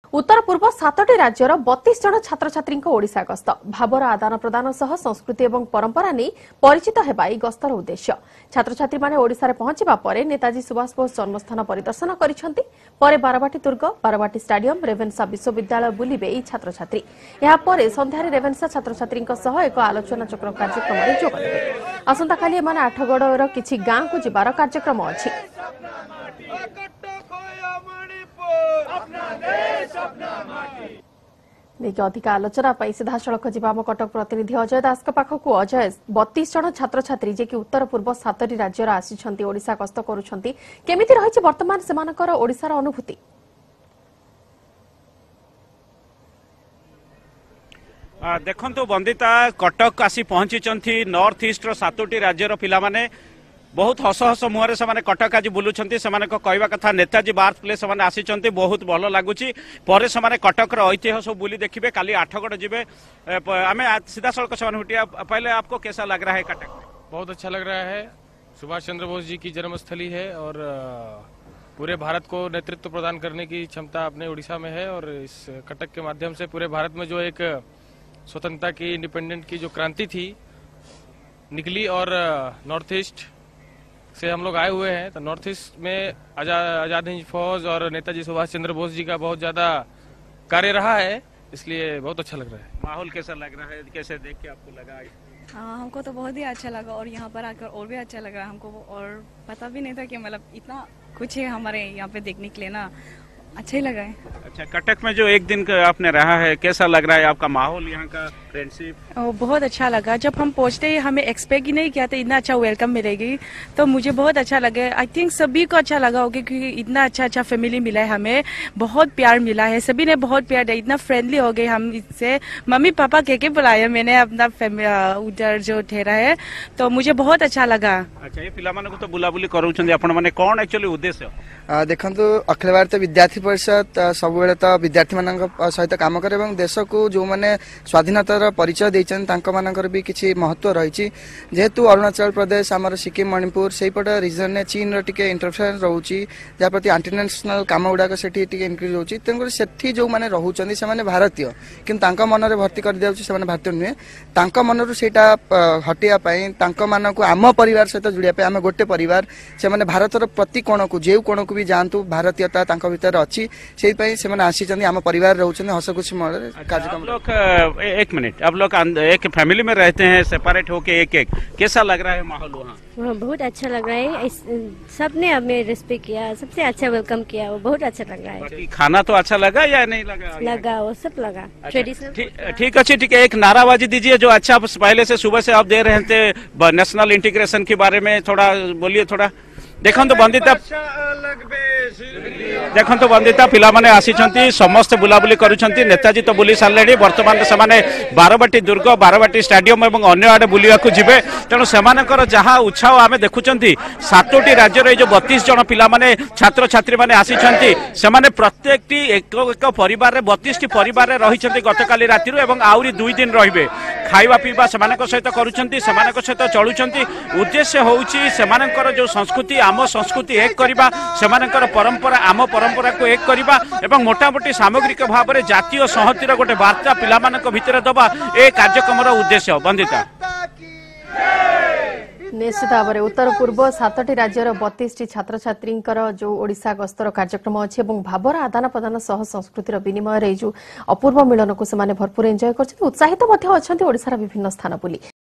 उत्तर पूर्व 7टी राज्यर 32 जन छात्र छात्री ओडिशा गस्त भावर आदान प्रदान सह संस्कृति और परंपरा नहीं परिचित हेबा गस्तर उद्देश्य छात्र छात्री माने ओडिशा रे पहुंचबा परे नेताजी सुभाष बोस जन्मस्थान परिदर्शन करिसेंती परे बारवाटी दुर्ग बारवाटी स्टेडियम रेवेन्सा विश्वविद्यालय बुलिबे ई छात्र छात्री या परे संध्यारे रेवेन्सा छात्र छात्री सह एक आलोचना चक्र कार्यक्रम रे जोग देबे आसंता खाली एमाने आठगड़र किछि गां को जिबार कार्यक्रम अछि। देखिए अधिक आलोचना सीधा सड़क जाम कटक प्रतिनिधि अजय दास पाखक अजय 32 जन छात्र छात्री जे कि उत्तर पूर्व 7टी राज्यर आसी ओडिशा गस्त करुछंती केमिति रहिछि वर्तमान सेमानकर ओडिशार अनुभूति। देखंतु वंदिता कटक आसी पहुंची नॉर्थ ईस्ट 7टी राज्यर पिला माने बहुत हस हस मुहर से कटक आज बुलूंट से कहवा कथा नेताजी बार्थ प्लेस से आसी बहुत भल लगुच पर से कटक ऐतिह्य सब बुली देखिए काली आठगढ़ जी आम सीधा सड़क से पहले आपको कैसा लग रहा है कटक में? बहुत अच्छा लग रहा है। सुभाष चंद्र बोस जी की जन्मस्थली है और पूरे भारत को नेतृत्व प्रदान करने की क्षमता अपने उड़ीसा में है और इस कटक के माध्यम से पूरे भारत में जो एक स्वतंत्रता की इंडिपेंडेंट की जो क्रांति थी निकली और नॉर्थ ईस्ट से हम लोग आए हुए हैं तो नॉर्थ ईस्ट में आजाद हिंद फौज और नेताजी सुभाष चंद्र बोस जी का बहुत ज्यादा कार्य रहा है, इसलिए बहुत अच्छा लग रहा है। माहौल कैसा लग रहा है, कैसे देख के आपको लगा? हमको तो बहुत ही अच्छा लगा और यहाँ पर आकर और भी अच्छा लग रहा है हमको और पता भी नहीं था कि मतलब इतना कुछ है हमारे यहाँ पे देखने के लिए ना, अच्छा ही लगा है। अच्छा, कटक में जो एक दिन का आपने रहा है कैसा लग रहा है आपका माहौल, यहाँ का फ्रेंडशिप? बहुत अच्छा लगा। जब हम पहुँचते ही हमें एक्सपेक्ट ही नहीं किया था इतना अच्छा वेलकम मिलेगी, तो मुझे बहुत अच्छा लगा। आई थिंक सभी को अच्छा लगा होगा क्योंकि इतना अच्छा फैमिली मिला है, हमें बहुत प्यार मिला है, सभी ने बहुत प्यार दिया, इतना फ्रेंडली हो गए हम इससे। मम्मी पापा के बुलाया मैंने अपना उधर जो ठहरा है, तो मुझे बहुत अच्छा लगा। अच्छा, ये पिला माने को तो बुलाबुली करूछन आपण माने कोन एक्चुअली उद्देश्य? देखंतु अखिल भारतीय विद्यार्थी परिषद सब बेले तो विद्यार्थी मानक सहित काम करे एवं देश को जो माने स्वाधीनतार परिचय देइछन तांको मानकर भी किछि महत्व रहिछि। जेहेतु अरुणाचल प्रदेश हमर सिक्किम मणिपुर सेपट रीजन ने चीन रो टिके इंटरफेरेंस रहउछि, जा प्रति इंटरनेशनल काम गुडा को सेठी टिके इंक्रीज होउछि, तेंको सेठी जो माने रहउछन से माने भारतीय किंतु तांको मन रे भर्ती कर दियाउछि, से माने भारतीय नुहे, तांको मन रु सेटा हटिया पई तांको मानको आम परिवार सहित जुड़िया पई आमे गोटे परिवार, से माने भारतर प्रति कोण को जेउ कोण को भी जानतु भारतीयता तांको भीतर अछि, सेहि पई से माने आसी चंदी आम परिवार रहउछन हसखुशी मन कार्यक्रम। लोग एक मिनट, आप लोग एक फैमिली में रहते हैं सेपरेट होके एक कैसा लग रहा है माहौल वहाँ? बहुत अच्छा लग रहा है, सबने हमें रिस्पेक्ट किया, सबसे अच्छा वेलकम किया, वो बहुत अच्छा लग रहा है। खाना तो अच्छा लगा या नहीं लगा? लगा, वो सब लगा। ट्रेडिशनल ठीक अच्छी ठीक है। एक नाराबाजी दीजिए जो अच्छा पहले से सुबह से आप दे रहे थे नेशनल इंटीग्रेशन के बारे में, थोड़ा बोलिए। थोड़ा देखो बंदिता पिला माने आसी समस्त बुलाबुली करुछंती, नेताजी तो बुली सारे बर्तमान से बारवाटी दुर्ग बारवाटी स्टेडियम और अन्य आड़े बुलिया जिबे, तेणु सेमानकर जहाँ उत्साह आम देखुंती 7टी राज्यर जो 32 जन पिला माने छात्र छात्री माने आसी सेमाने प्रत्येक एक परिवार 32टी परिवार रही गतकाली राति एवं आउरी 2 दिन रहिबे, खाइबा पीवा सेमानक सहित करुछंती, सेमानक सहित चलुछंती। उद्देश्य होउची सेमानकर जो संस्कृति आम संस्कृति एक करबा, सेमानकर परंपरा आम परंपरा को एक करबा एवं मोटामोटी सामग्रिक भाव में जातीय संहतिर गोटे वार्ता पिला मानक भितर दबा ए कार्यक्रम उद्देश्य। बंदिता निश्चित भाव में उत्तर पूर्व 7टी राज्यर 32टी छात्र छात्री जो ओडिशा गस्तर कार्यक्रम अच्छी भावर आदान प्रदान सह संस्कृतिर विनिमय जो अपूर्व मिलन को भरपूर एंजॉय कर उत्साहित अच्छा ओडिशार विभिन्न स्थान बुली।